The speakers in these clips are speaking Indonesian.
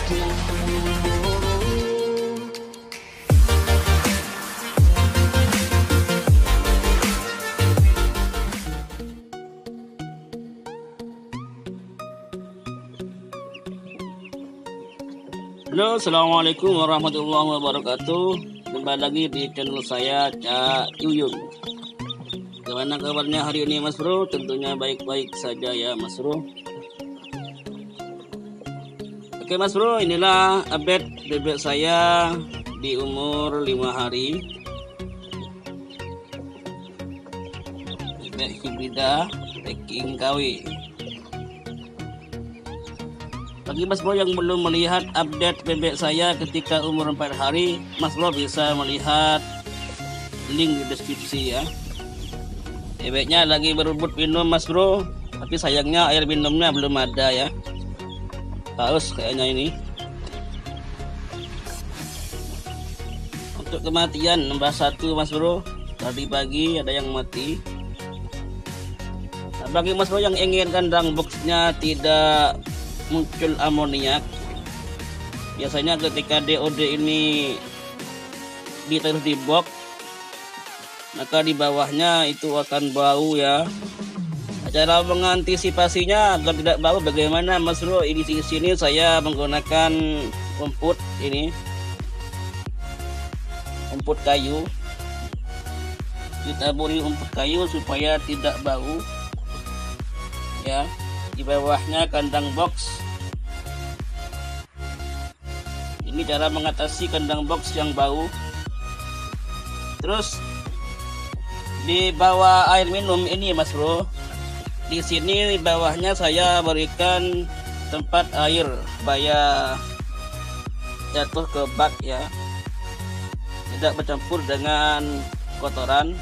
Halo, assalamualaikum warahmatullahi wabarakatuh. Kembali lagi di channel saya, Cak Yuyun. Gimana kabarnya hari ini, Mas Bro? Tentunya baik-baik saja ya, Mas Bro. Oke, Mas Bro, inilah update bebek saya di umur 5 hari. Bebek hibrida packing KW. Bagi Mas Bro yang belum melihat update bebek saya ketika umur 4 hari, Mas Bro bisa melihat link di deskripsi ya. Bebeknya lagi berebut minum, Mas Bro, tapi sayangnya air minumnya belum ada ya. Haus kayaknya ini. Untuk kematian nambah 1, Mas Bro. Tadi pagi ada yang mati. Nah, bagi Mas Bro yang ingin kandang boxnya tidak muncul amoniak, biasanya ketika DOD ini ditaruh di box, maka di bawahnya itu akan bau ya. Cara mengantisipasinya agar tidak bau bagaimana, Mas Bro? Ini di sini saya menggunakan rumput ini, rumput kayu, ditaburi rumput kayu supaya tidak bau ya. Di bawahnya kandang box. Ini cara mengatasi kandang box yang bau. Terus di bawah air minum ini, Mas Bro, di sini di bawahnya saya berikan tempat air supaya jatuh ke bak ya, tidak bercampur dengan kotoran.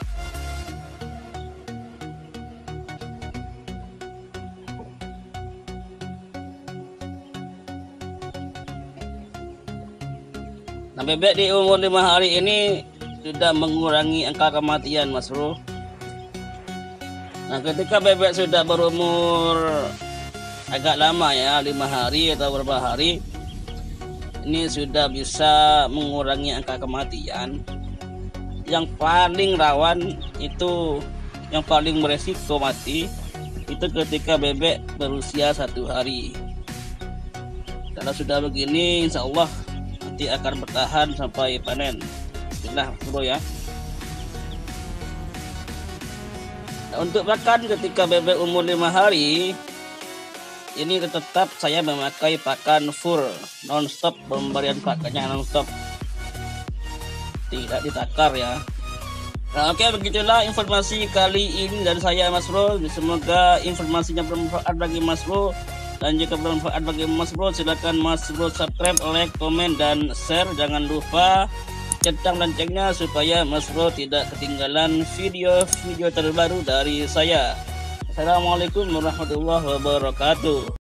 Nah, bebek di umur 5 hari ini sudah mengurangi angka kematian, Mas Bro. Nah, ketika bebek sudah berumur agak lama ya, 5 hari atau beberapa hari, ini sudah bisa mengurangi angka kematian. Yang paling rawan itu, yang paling beresiko mati, itu ketika bebek berusia 1 hari. Kalau sudah begini, insya Allah akan bertahan sampai panen. Nah, Bro ya. Nah, untuk pakan ketika bebek umur 5 hari ini tetap saya memakai pakan full non-stop, pemberian pakannya non-stop, tidak ditakar ya. Nah, oke, begitulah informasi kali ini dari saya, Mas Bro. Semoga informasinya bermanfaat bagi Mas Bro. Dan jika bermanfaat bagi Mas Bro, silakan Mas Bro subscribe, like, komen, dan share. Jangan lupa centang loncengnya supaya Mas Bro tidak ketinggalan video-video terbaru dari saya. Assalamualaikum warahmatullahi wabarakatuh.